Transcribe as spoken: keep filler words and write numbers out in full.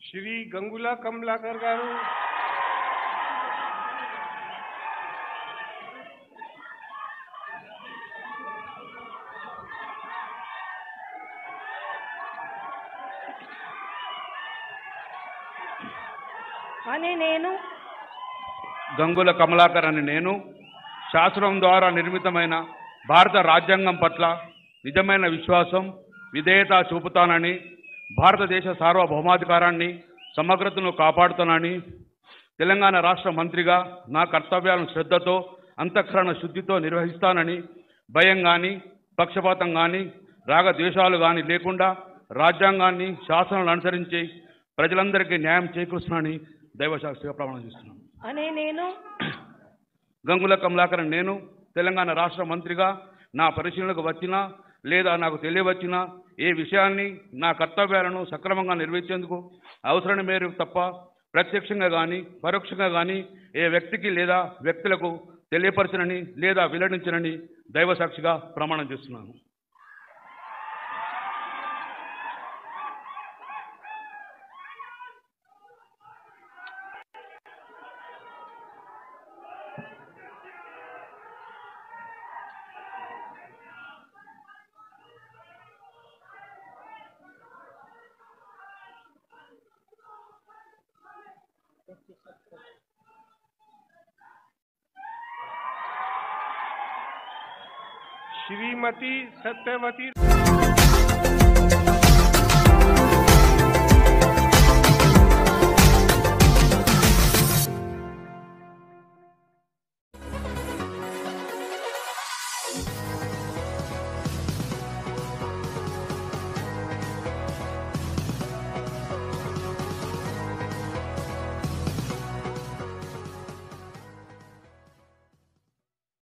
श्री गंगुला कमलाकर गारू అనే నేను గంగుల కమలాకర్ అని నేను శాసనం ద్వారా నిర్మితమైన భారత రాజ్యాంగం పట్ల నిజమైన విశ్వాసం విధేయత చూపుతానని, భారతదేశ సార్వభౌమాధికారాన్ని సమగ్రతను కాపాడుతానని, తెలంగాణ రాష్ట్ర మంత్రిగా నా కర్తవ్యాలను శ్రద్ధతో అంతఃకరణ శుద్ధితో నిర్వహిస్తానని, భయం కానీ పక్షపాతం కానీ రాగద్వేషాలు కానీ లేకుండా రాజ్యాంగాన్ని శాసనాలను అనుసరించి ప్రజలందరికీ న్యాయం చేకూరుస్తానని దైవసాక్షిగా ప్రమాణం చేస్తున్నాను. అనే నేను గంగుల కమలాకర్ నేను తెలంగాణ రాష్ట్ర మంత్రిగా నా పరిశీలనకు వచ్చినా లేదా నాకు తెలియవచ్చినా ఏ విషయాన్ని నా కర్తవ్యాలను సక్రమంగా నిర్వహించేందుకు అవసరమైన మేరకు తప్ప ప్రత్యక్షంగా కానీ పరోక్షంగా కానీ ఏ వ్యక్తికి లేదా వ్యక్తులకు తెలియపరచనని లేదా వెల్లడించనని దైవసాక్షిగా ప్రమాణం చేస్తున్నాను. श्रीमती सत्यवती